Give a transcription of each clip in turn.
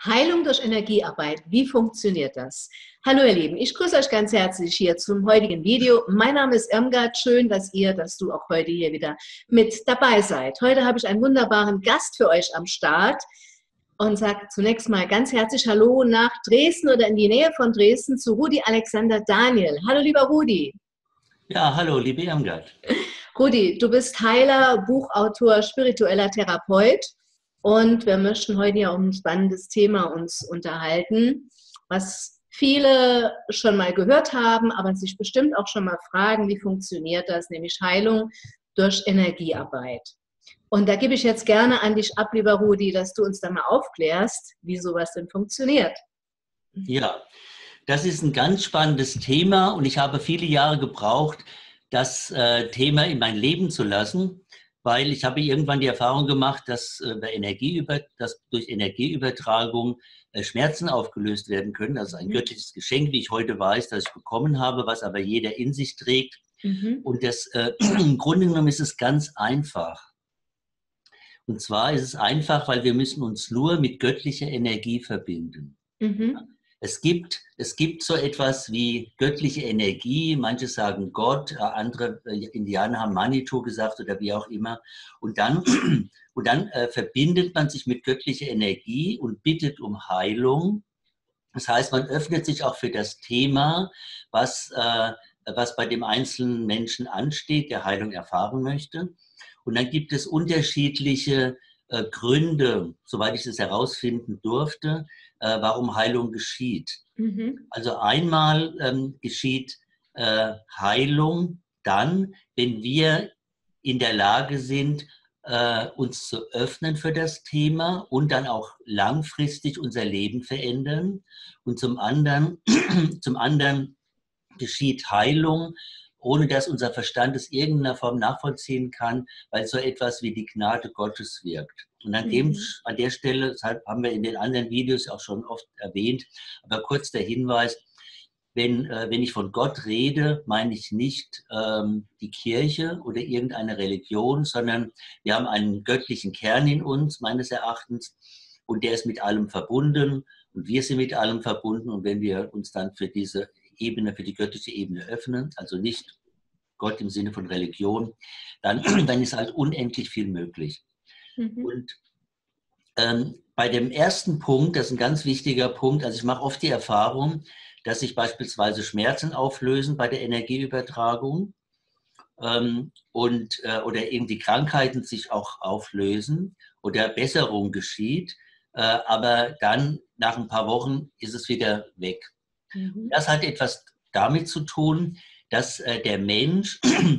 Heilung durch Energiearbeit. Wie funktioniert das? Hallo ihr Lieben, ich grüße euch ganz herzlich hier zum heutigen Video. Mein Name ist Irmgard. Schön, dass du auch heute hier wieder mit dabei seid. Heute habe ich einen wunderbaren Gast für euch am Start und sage zunächst mal ganz herzlich Hallo nach Dresden oder in die Nähe von Dresden zu Rudi Alexander Daniel. Hallo lieber Rudi. Ja, hallo, liebe Irmgard. Rudi, du bist Heiler, Buchautor, spiritueller Therapeut. Und wir möchten heute ja um ein spannendes Thema uns unterhalten, was viele schon mal gehört haben, aber sich bestimmt auch schon mal fragen, wie funktioniert das, nämlich Heilung durch Energiearbeit. Und da gebe ich jetzt gerne an dich ab, lieber Rudi, dass du uns da mal aufklärst, wie sowas denn funktioniert. Ja, das ist ein ganz spannendes Thema und ich habe viele Jahre gebraucht, das Thema in mein Leben zu lassen. Weil ich habe irgendwann die Erfahrung gemacht, dass durch Energieübertragung Schmerzen aufgelöst werden können. Das ist ein göttliches Geschenk, wie ich heute weiß, das ich bekommen habe, was aber jeder in sich trägt. Und im Grunde genommen ist es ganz einfach. Und zwar ist es einfach, weil wir müssen uns nur mit göttlicher Energie verbinden. Es gibt so etwas wie göttliche Energie, manche sagen Gott, andere Indianer haben Manitou gesagt oder wie auch immer. Und dann verbindet man sich mit göttlicher Energie und bittet um Heilung. Das heißt, man öffnet sich auch für das Thema, was bei dem einzelnen Menschen ansteht, der Heilung erfahren möchte. Und dann gibt es unterschiedliche Gründe, soweit ich das herausfinden durfte, warum Heilung geschieht. Also einmal geschieht Heilung dann, wenn wir in der Lage sind, uns zu öffnen für das Thema und dann auch langfristig unser Leben verändern. Und zum anderen geschieht Heilung, ohne dass unser Verstand es irgendeiner Form nachvollziehen kann, weil so etwas wie die Gnade Gottes wirkt. Und an der Stelle, deshalb haben wir in den anderen Videos auch schon oft erwähnt, aber kurz der Hinweis, wenn ich von Gott rede, meine ich nicht die Kirche oder irgendeine Religion, sondern wir haben einen göttlichen Kern in uns, meines Erachtens, und der ist mit allem verbunden und wir sind mit allem verbunden. Und wenn wir uns dann für diese Ebene, für die göttliche Ebene öffnen, also nicht Gott im Sinne von Religion, dann ist halt unendlich viel möglich. Und bei dem ersten Punkt, das ist ein ganz wichtiger Punkt, also ich mache oft die Erfahrung, dass sich beispielsweise Schmerzen auflösen bei der Energieübertragung oder irgendwie Krankheiten sich auch auflösen oder Besserung geschieht, aber dann nach ein paar Wochen ist es wieder weg. Das hat etwas damit zu tun, dass der Mensch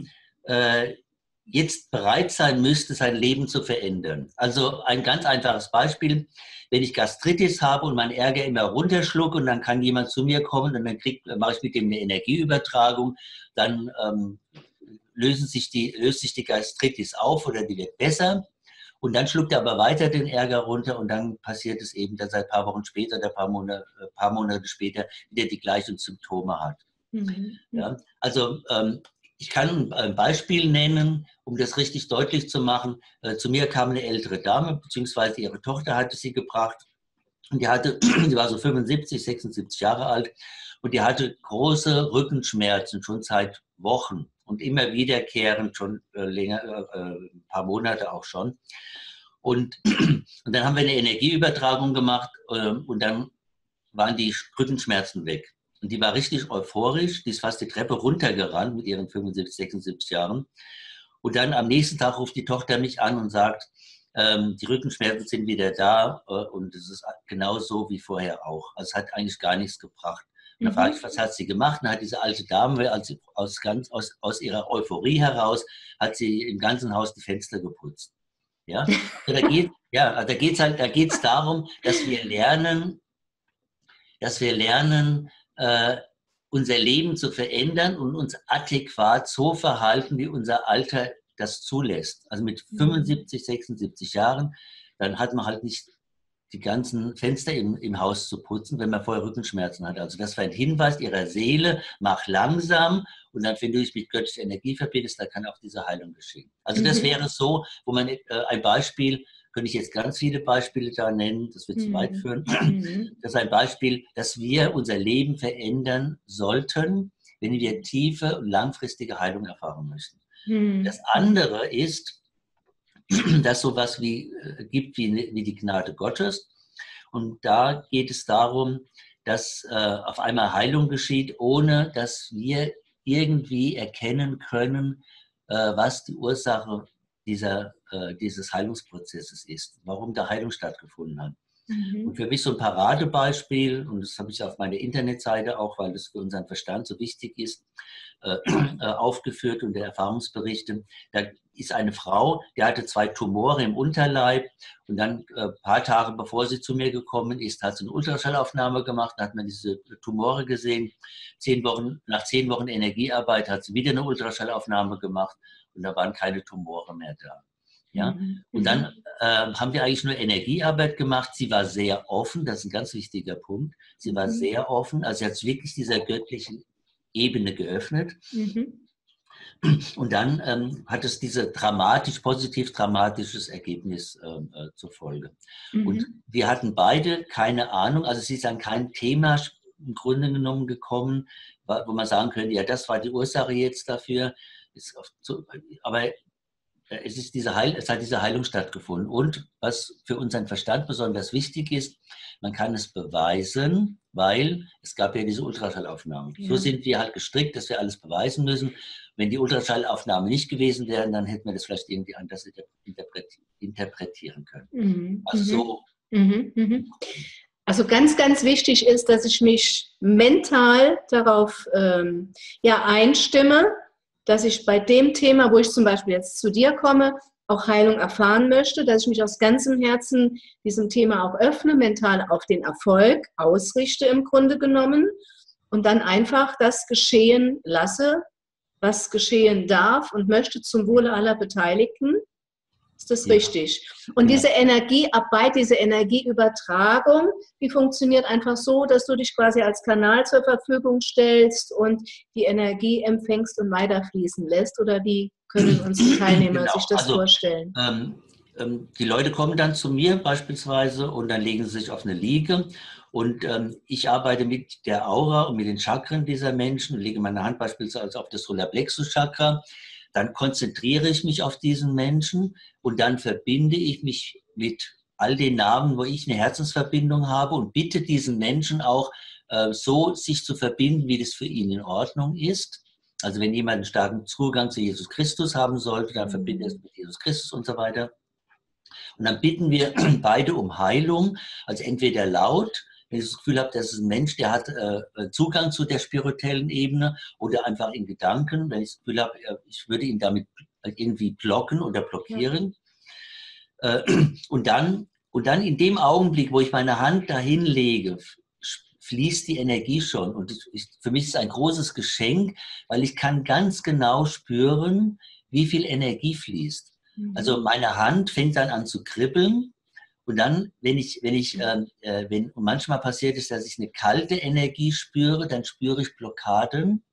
jetzt bereit sein müsste, sein Leben zu verändern. Also ein ganz einfaches Beispiel, wenn ich Gastritis habe und meinen Ärger immer runterschlucke und dann kann jemand zu mir kommen und dann mache ich mit dem eine Energieübertragung, dann löst sich die Gastritis auf oder die wird besser. Und dann schluckt er aber weiter den Ärger runter und dann passiert es eben, dass er ein paar Wochen später oder ein paar Monate später wieder die gleichen Symptome hat. Ja, also ich kann ein Beispiel nennen, um das richtig deutlich zu machen. Zu mir kam eine ältere Dame, beziehungsweise ihre Tochter hatte sie gebracht. Und die war so 75, 76 Jahre alt und die hatte große Rückenschmerzen schon seit Wochen und immer wiederkehrend schon länger, ein paar Monate auch schon. Und dann haben wir eine Energieübertragung gemacht und dann waren die Rückenschmerzen weg. Und die war richtig euphorisch, die ist fast die Treppe runtergerannt mit ihren 75, 76 Jahren. Und dann am nächsten Tag ruft die Tochter mich an und sagt, die Rückenschmerzen sind wieder da und es ist genauso wie vorher auch. Also es hat eigentlich gar nichts gebracht. Und dann frage ich, was hat sie gemacht? Und dann hat diese alte Dame aus ihrer Euphorie heraus, hat sie im ganzen Haus die Fenster geputzt. Ja? Also da geht es darum, dass wir lernen, unser Leben zu verändern und uns adäquat so verhalten, wie unser Alter das zulässt. Also mit 75, 76 Jahren, dann hat man halt nicht die ganzen Fenster im Haus zu putzen, wenn man vorher Rückenschmerzen hat. Also das war ein Hinweis ihrer Seele, mach langsam und dann, wenn du dich mit göttlicher Energie verbindest, dann kann auch diese Heilung geschehen. Also das wäre so, wo man ein Beispiel, könnte ich jetzt ganz viele Beispiele da nennen, das wird zu weit führen. Das ist ein Beispiel, dass wir unser Leben verändern sollten, wenn wir tiefe und langfristige Heilung erfahren möchten. Das andere ist, dass es sowas gibt wie die Gnade Gottes. Und da geht es darum, dass auf einmal Heilung geschieht, ohne dass wir irgendwie erkennen können, was die Ursache dieses Heilungsprozesses ist, warum da Heilung stattgefunden hat. Und für mich so ein Paradebeispiel, und das habe ich auf meiner Internetseite auch, weil es für unseren Verstand so wichtig ist, aufgeführt und der Erfahrungsberichte. Da ist eine Frau, die hatte 2 Tumore im Unterleib und dann ein paar Tage bevor sie zu mir gekommen ist, hat sie eine Ultraschallaufnahme gemacht, da hat man diese Tumore gesehen. Nach 10 Wochen Energiearbeit hat sie wieder eine Ultraschallaufnahme gemacht und da waren keine Tumore mehr da. Ja? Und dann haben wir eigentlich nur Energiearbeit gemacht. Sie war sehr offen, das ist ein ganz wichtiger Punkt. Sie war sehr offen, also sie hat wirklich dieser göttlichen Ebene geöffnet. Und dann hat es dieses positiv dramatisches Ergebnis zur Folge. Und wir hatten beide keine Ahnung, also sie ist an kein Thema im Grunde genommen gekommen, wo man sagen könnte, ja, das war die Ursache jetzt dafür. Aber es hat diese Heilung stattgefunden. Und was für unseren Verstand besonders wichtig ist, man kann es beweisen, weil es gab ja diese Ultraschallaufnahmen. Ja. So sind wir halt gestrickt, dass wir alles beweisen müssen. Wenn die Ultraschallaufnahmen nicht gewesen wären, dann hätten wir das vielleicht irgendwie anders interpretieren können. Also so. Also ganz, ganz wichtig ist, dass ich mich mental darauf einstimme, dass ich bei dem Thema, wo ich zum Beispiel jetzt zu dir komme, auch Heilung erfahren möchte, dass ich mich aus ganzem Herzen diesem Thema auch öffne, mental auf den Erfolg ausrichte im Grunde genommen und dann einfach das geschehen lasse, was geschehen darf und möchte zum Wohle aller Beteiligten. Ist das richtig? Und diese Energiearbeit, diese Energieübertragung, die funktioniert einfach so, dass du dich quasi als Kanal zur Verfügung stellst und die Energie empfängst und weiterfließen lässt? Oder wie können unsere Teilnehmer sich das vorstellen? Die Leute kommen dann zu mir beispielsweise und dann legen sie sich auf eine Liege und ich arbeite mit der Aura und mit den Chakren dieser Menschen, lege meine Hand beispielsweise auf das Solarplexus-Chakra. Dann konzentriere ich mich auf diesen Menschen und dann verbinde ich mich mit all den Namen, wo ich eine Herzensverbindung habe und bitte diesen Menschen auch so sich zu verbinden, wie das für ihn in Ordnung ist. Also wenn jemand einen starken Zugang zu Jesus Christus haben sollte, dann verbinde ich es mit Jesus Christus und so weiter. Und dann bitten wir beide um Heilung, also entweder laut, wenn ich das Gefühl habe, das ist ein Mensch, der hat Zugang zu der spirituellen Ebene, oder einfach in Gedanken, wenn ich das Gefühl habe, ich würde ihn damit irgendwie blocken oder blockieren. Und dann in dem Augenblick, wo ich meine Hand dahin lege, fließt die Energie schon. Und für mich ist es ein großes Geschenk, weil ich kann ganz genau spüren, wie viel Energie fließt. Also meine Hand fängt dann an zu kribbeln. Und dann, wenn manchmal passiert es, dass ich eine kalte Energie spüre, dann spüre ich Blockaden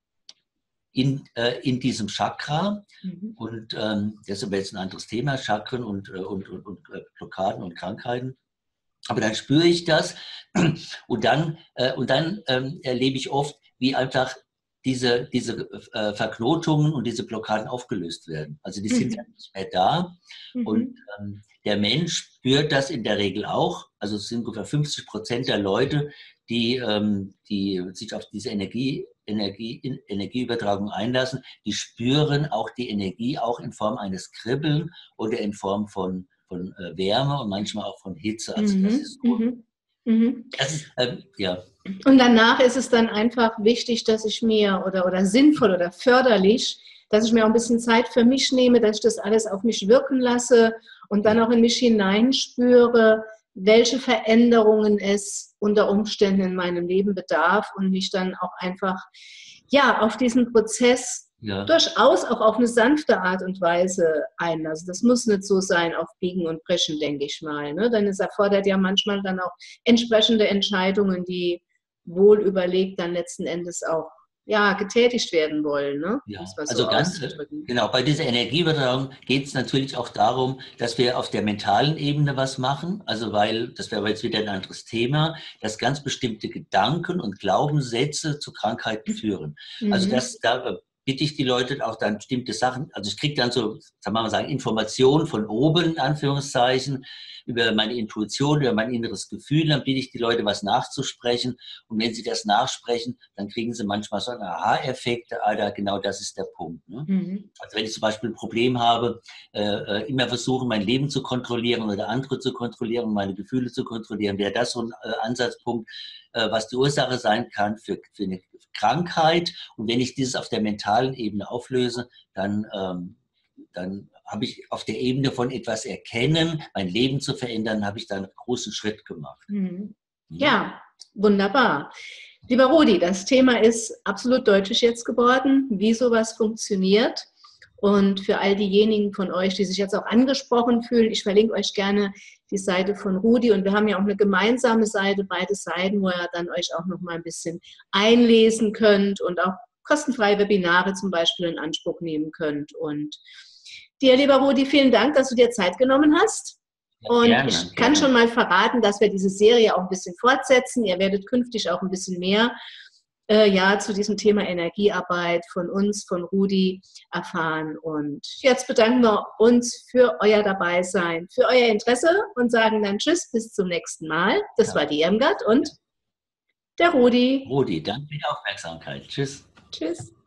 in diesem Chakra. Und das ist aber jetzt ein anderes Thema, Chakren und Blockaden und Krankheiten. Aber dann spüre ich das und dann erlebe ich oft, wie einfach diese Verknotungen und diese Blockaden aufgelöst werden. Also die sind ja nicht mehr da. Und der Mensch spürt das in der Regel auch. Also es sind ungefähr 50% der Leute, die sich auf diese Energieübertragung einlassen, die spüren auch die Energie auch in Form eines Kribbeln oder in Form von Wärme und manchmal auch von Hitze. Also das ist so. Das ist, Und danach ist es dann einfach wichtig, dass ich mir oder sinnvoll oder förderlich, dass ich mir auch ein bisschen Zeit für mich nehme, dass ich das alles auf mich wirken lasse und dann auch in mich hineinspüre, welche Veränderungen es unter Umständen in meinem Leben bedarf und mich dann auch einfach auf diesen Prozess durchaus auch auf eine sanfte Art und Weise einlassen. Das muss nicht so sein auf Biegen und Brechen, denke ich mal. Ne? Denn es erfordert ja manchmal dann auch entsprechende Entscheidungen, die wohl überlegt dann letzten Endes auch ja, getätigt werden wollen, ne? Um Ja, es mal so also ganz auszudrücken. genau, bei dieser Energieübertragung geht es natürlich auch darum, dass wir auf der mentalen Ebene was machen. Also weil, das wäre aber jetzt wieder ein anderes Thema, dass ganz bestimmte Gedanken und Glaubenssätze zu Krankheiten führen. Also Mhm. da bitte ich die Leute auch dann bestimmte Sachen, also ich kriege dann so, sagen wir mal sagen, Informationen von oben, in Anführungszeichen, über meine Intuition, über mein inneres Gefühl, dann bitte ich die Leute, was nachzusprechen. Und wenn sie das nachsprechen, dann kriegen sie manchmal so einen Aha-Effekt, genau das ist der Punkt. Ne? Mhm. Also wenn ich zum Beispiel ein Problem habe, immer versuchen, mein Leben zu kontrollieren oder andere zu kontrollieren, meine Gefühle zu kontrollieren, wäre das so ein Ansatzpunkt, was die Ursache sein kann für eine Krankheit. Und wenn ich dieses auf der mentalen Ebene auflöse, dann habe ich auf der Ebene von etwas erkennen, mein Leben zu verändern, habe ich da einen großen Schritt gemacht. Mhm. Hm? Ja, wunderbar. Lieber Rudi, das Thema ist absolut deutlich jetzt geworden, wie sowas funktioniert. Und für all diejenigen von euch, die sich jetzt auch angesprochen fühlen, ich verlinke euch gerne die Seite von Rudi. Und wir haben ja auch eine gemeinsame Seite, beide Seiten, wo ihr dann euch auch noch mal ein bisschen einlesen könnt und auch kostenfreie Webinare zum Beispiel in Anspruch nehmen könnt. Und dir, lieber Rudi, vielen Dank, dass du dir Zeit genommen hast. Ja, Und gerne, ich kann gerne. schon mal verraten, dass wir diese Serie auch ein bisschen fortsetzen. Ihr werdet künftig auch ein bisschen mehr ja, zu diesem Thema Energiearbeit von uns, von Rudi, erfahren. Und jetzt bedanken wir uns für euer Dabeisein, für euer Interesse und sagen dann Tschüss, bis zum nächsten Mal. Das Ja. war die Irmgard und der Rudi. Rudi, danke für die Aufmerksamkeit. Tschüss. Tschüss.